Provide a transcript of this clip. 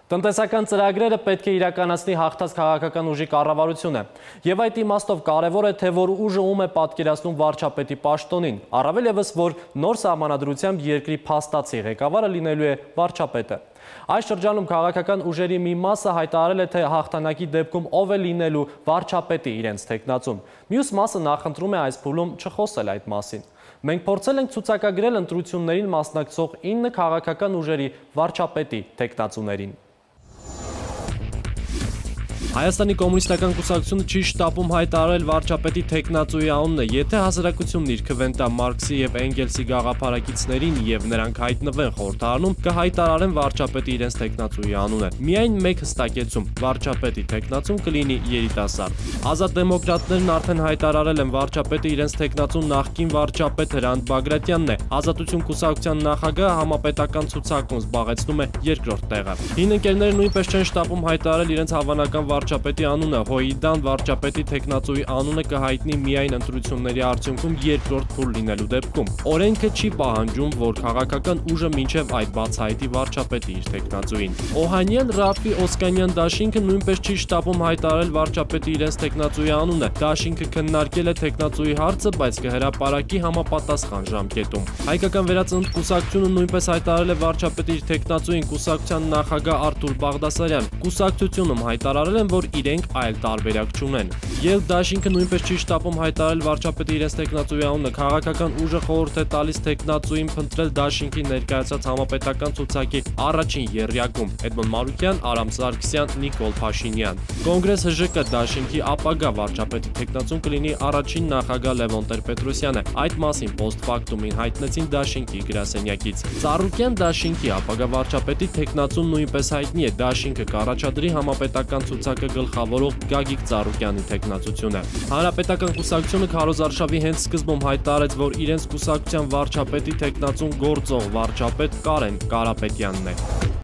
Տնտեսական ծրագրերը պետք է իրականացնի հաղթած քաղաքական ուժի կառավարությունը։ Եվ այդ իմաստով կարևոր է, թե որ ուժը ում է պատկերացնում վարչապետի պաշտոնին, առավել ևս, որ նոր սահմանադրությամբ երկրի փաստացի ղեկավարը լինելու է վարչապետը։ Այս շրջանում քաղաքական ուժերի մի մասը հայտարարել է, թե հաղթանակի դեպքում ով է լինելու վարչապետի իրենց թեկնածուն։ Մյուս մասը նախընտրում է այս փուլում չխոսել այդ մասին։ Մենք փորձել ենք ցուցակագրել ընտրություններին մասնակցող 9 քաղաքական ուժերի վարչապետի թեկնածուներին։ Հայաստանի կոմունիստական կուսակցությունը չի շտապում հայտարարել վարչապետի թեկնածուի անունը, եթե հասարակությունն իր քվենտա Մարքսի եւ Էնգելսի գաղափարակիցներին եւ նրանք հայտնվեն խորհրդարանում, կհայտարարեն վարչապետի իրենց թեկնածուի անունը։ Միայն մեկ հստակեցում՝ վարչապետի թեկնածուն կլինի երիտասարդ։ Ազատ դեմոկրատներն արդեն հայտարարել են վարչապետի իրենց թեկնածուն նախկին վարչապետ Հրանտ Բագրատյանն է։ Ազատություն կուսակցության նախագահը համապետական ցուցակում զբաղեցնում է երկրորդ տեղը։ Հին ընկերները նույնպես չեն շտապում հայտարարել իրենց հավանական վարչապետի անունը, Հոյիդան վարչապետի թեկնածուի անունը կհայտնի միայն ընտրությունների արդյունքում երկրորդ փուլ լինելու դեպքում։ Օրենքը չի պահանջում, որ քաղաքական ուժը մինչև այդ բացահայտի վարչապետի իր թեկնածուին։ Օհանյան, Ռաֆի, Օսկանյան դաշինքը նույնպես չի շտապում հայտարարել վարչապետի իրենց թեկնածուի անունը։ Դաշինքը քննարկել է թեկնածուի հարցը, բայց կհրապարակի համապատասխան ժամկետում։ Հայկական վերածնունդ կուսակցությունը նույնպես հայտարարել է վարչապետի իր թեկնածուին կուսակցության նախագահ Արթուր Բաղդասարյան։ Կուսակցությունում հայտարարել են, որ իրենք այլ տարբերակ չունեն։ Եվ դաշինքը նույնպես չի շտապում հայտարարել վարչապետի իրենց թեկնածուի անունը։ Քաղաքական ուժը խորհուրդ է տալիս թեկնածուին փնտրել դաշինքի ներկայացած համապետական ցուցակի առաջին եռյակում՝ Էդմոն Մանուկյան, Արամ Սարգսյան, Նիկոլ Փաշինյան։ Կոնգրես ՀԺԿ դաշինքի ապագա վարչապետի թեկնածուն կլինի առաջին նախագահ Լևոն Տեր-Պետրոսյանը։ Այդ մասին post-factum-ին հայտնեցին դաշինքի գրասենյակից։ Ծառուկյան դաշինքի ապագա վարչապետի թեկնածուն նույնպես հայտնի է։ Դաշինքը կառաջադրի համապետական ցուցակը գլխավորող Գագիկ Ծառուկյանի թեկնածությունը։ Հանրապետական կուսակցությունը Քարոզ Արշավի հենց սկզբում հայտարարեց, որ իրենց կուսակցության վարչապետի թեկնածուն գործող վարչապետ Կարեն Կարապետյանն է։